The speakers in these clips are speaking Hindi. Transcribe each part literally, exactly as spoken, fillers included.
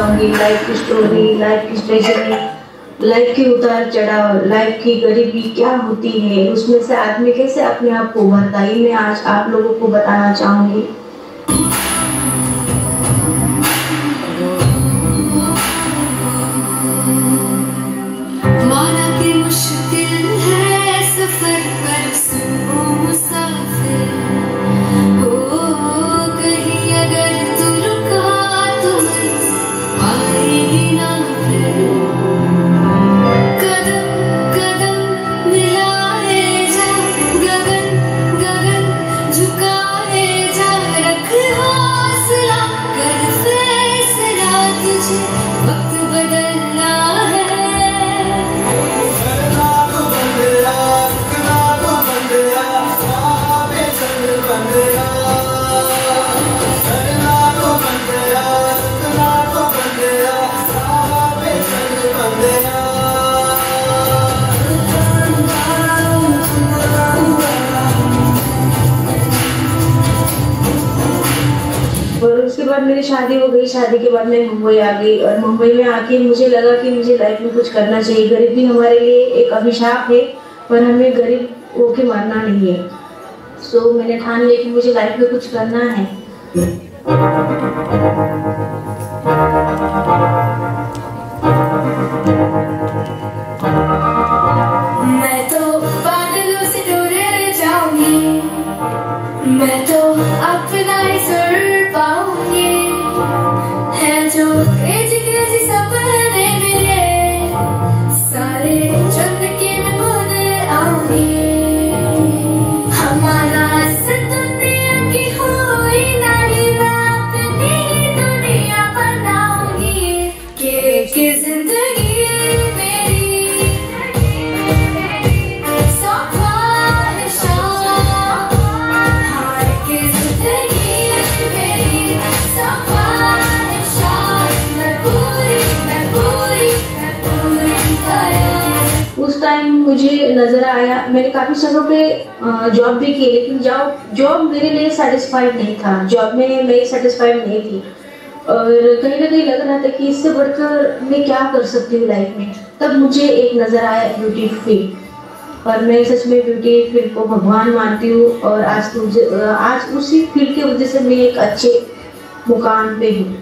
चाहूँगी लाइफ की स्टोरी, लाइफ की स्ट्रेटजी, लाइफ की उतार चढ़ाव, लाइफ की गरीबी क्या होती है, उसमें से आदमी कैसे अपने आप को उभरता है, मैं आज आप लोगों को बताना चाहूँगी। उसके बाद मेरी शादी हो गई। शादी के बाद मैं मुंबई आ गई और मुंबई में आके मुझे लगा कि मुझे लाइफ में कुछ करना चाहिए। गरीबी हमारे लिए एक अभिशाप है पर हमें गरीब होके मरना नहीं है। सो so, मैंने ठान लिया कि मुझे लाइफ में कुछ करना है। मैं तो बादलों से दूर जाऊंगी, मैं तो अपना ही सुर पाऊंगी, है जो क्रेजी क्रेजी सपने मिले सारे चुन के मैं भूल आऊंगी। हमारा दुनिया की हुई नहीं, मैं अपनी दुनिया बनाऊंगी कि कि जिंदगी उस टाइम मुझे नजर आया, मैंने काफी जगहों पे जॉब भी की, लेकिन जॉब जॉब मेरे लिए सेटिस्फाइड नहीं था। जॉब में मैं सेटिस्फाइड नहीं थी और कहीं ना कहीं लग रहा था कि इससे बढ़कर मैं क्या कर सकती हूँ लाइफ में। तब मुझे एक नजर आया ब्यूटी फील्ड और मैं सच में ब्यूटी फील्ड को भगवान मानती हूँ और आज मुझे आज उसी फील्ड की वजह से मैं एक अच्छे मुकाम पे हूँ।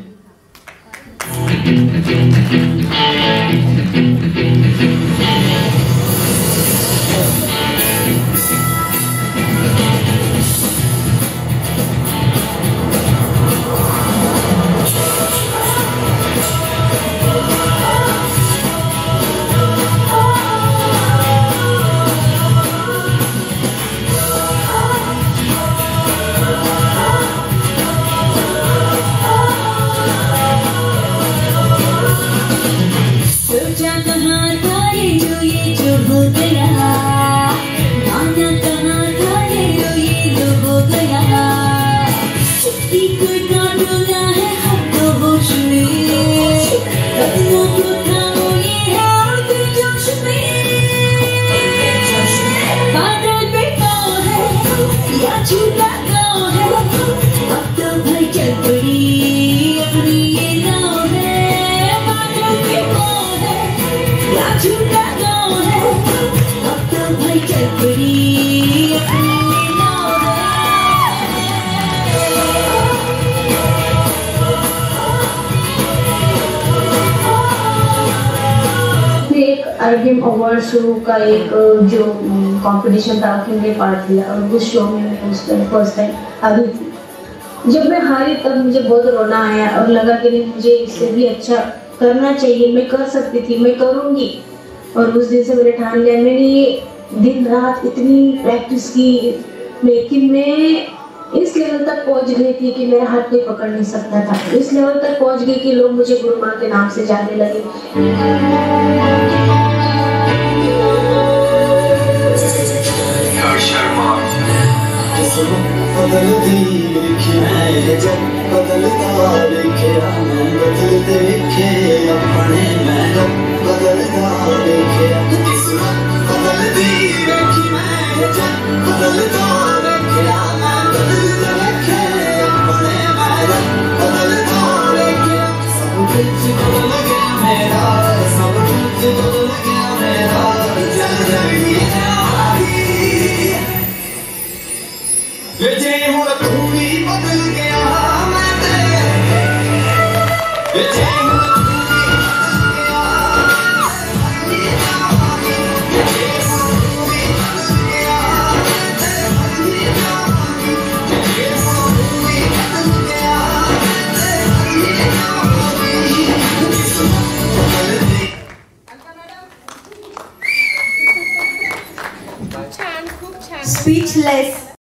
आईबीएम अवार्ड शो का एक जो कंपटीशन था उसमें पार्ट लिया और उस शो में मैं उस टाइम फर्स्ट टाइम आ गई थी। जब मैं हारी तब मुझे बहुत रोना आया और लगा कि नहीं, मुझे इससे भी अच्छा करना चाहिए, मैं कर सकती थी, मैं करूँगी। और उस दिन से मैंने ठान लिया। मैंने ये दिन रात इतनी प्रैक्टिस की, लेकिन मैं इस लेवल तक पहुंच गई थी कि मेरा हाथ कोई पकड़ नहीं सकता था। इस लेवल तक पहुंच गई कि लोग मुझे गुरु माँ के नाम से जानने लगे। बदलती देखी मैं जब बदलता देखा मैं बदलते देखे अपने मैं जब बदलता देखे बदलती देखी मैं जब बदलता देखा मैं बदलते देखे अपने मैं जब बदलता देखे सब कुछ बदल गया मेरा, सब कुछ बदल गया मेरा, जिंदगी जे हुण तू भी बदल गया मैं तेरे, जे हुण तू भी बदल गया मैं जावांगी, जे हुण तू भी बदल गया मैं तेरे जावांगी, जे हुण तू भी बदल गया मैं तेरे जावांगी, किस्मत बदल गई। Speechless.